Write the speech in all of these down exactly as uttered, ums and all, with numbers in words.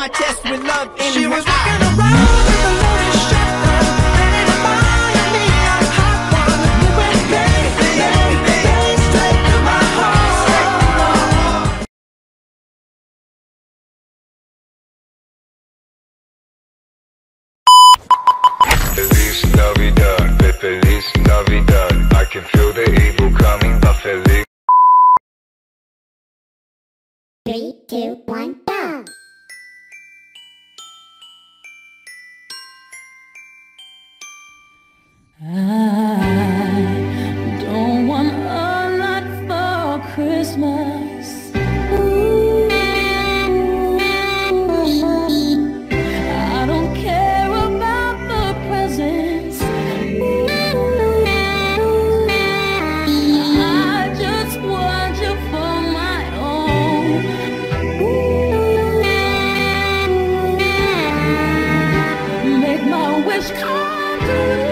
my chest with love in She her was eyes. walking around with a loaded shotgun, ready to fire me a hot one. We went crazy, crazy, straight to my heart. Feliz Navidad, Feliz Navidad. I can feel the evil coming, but Feliz. Three, two, one, go! I don't want a lot for Christmas. I don't care about the presents. I just want you for my own. Make my wish come true.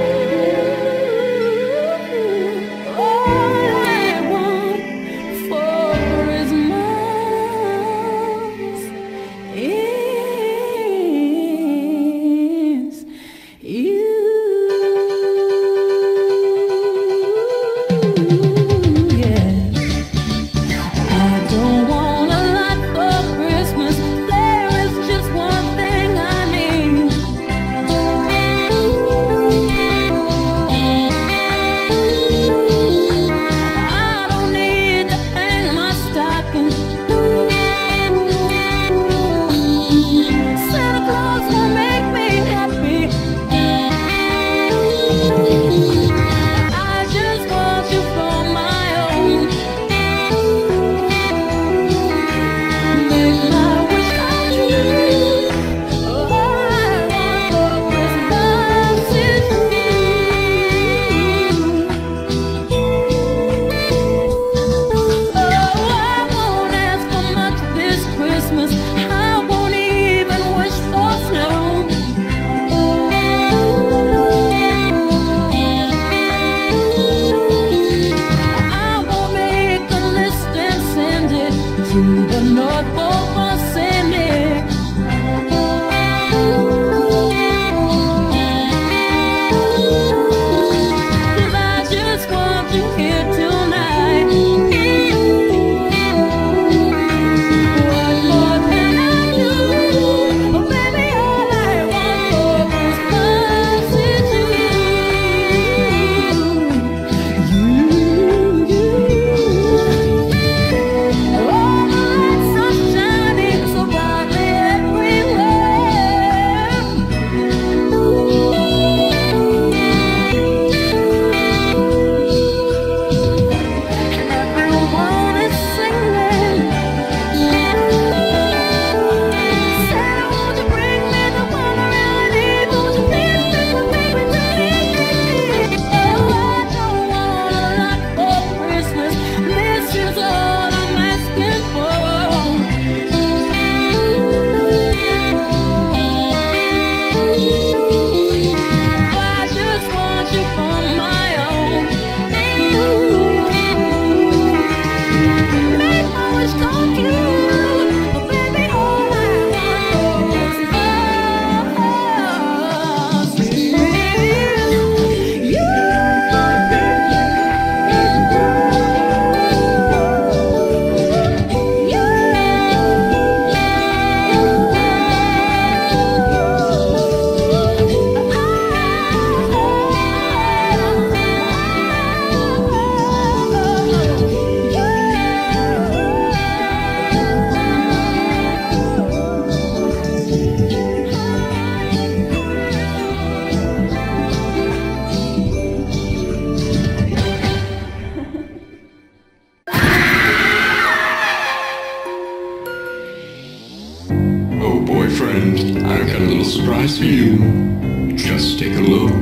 surprise for you. Just take a look.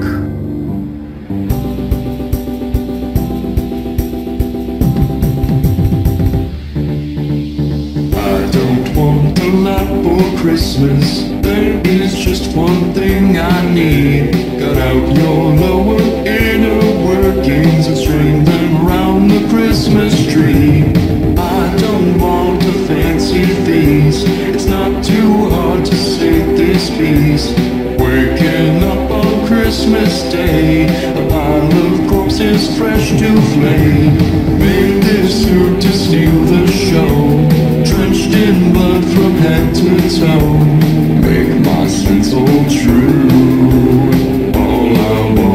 I don't want a lot for Christmas. There is just one thing I need. Cut out your lower inner workings and string them around the Christmas tree. I don't want the fancy things. It's not too hard. face is fresh to flame. Made this suit to steal the show, drenched in blood from head to toe. Make my sense hold true. All I want